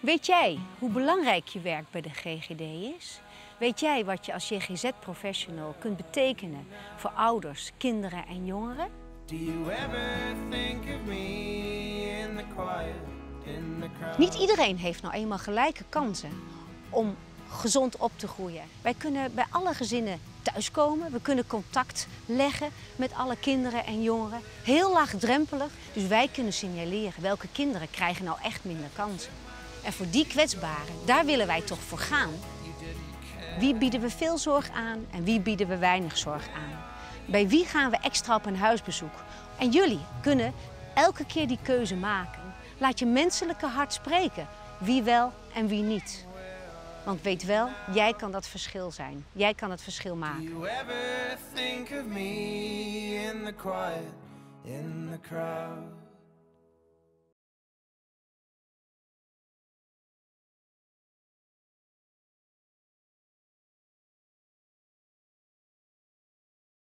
Weet jij hoe belangrijk je werk bij de GGD is? Weet jij wat je als JGZ-professional kunt betekenen voor ouders, kinderen en jongeren? Niet iedereen heeft nou eenmaal gelijke kansen om gezond op te groeien. Wij kunnen bij alle gezinnen thuiskomen, we kunnen contact leggen met alle kinderen en jongeren. Heel laagdrempelig, dus wij kunnen signaleren welke kinderen krijgen nou echt minder kansen. En voor die kwetsbaren, daar willen wij toch voor gaan. Wie bieden we veel zorg aan en wie bieden we weinig zorg aan? Bij wie gaan we extra op een huisbezoek? En jullie kunnen elke keer die keuze maken. Laat je menselijke hart spreken, wie wel en wie niet. Want weet wel, jij kan dat verschil zijn. Jij kan het verschil maken. Do you ever think of me in the quiet, in the crowd?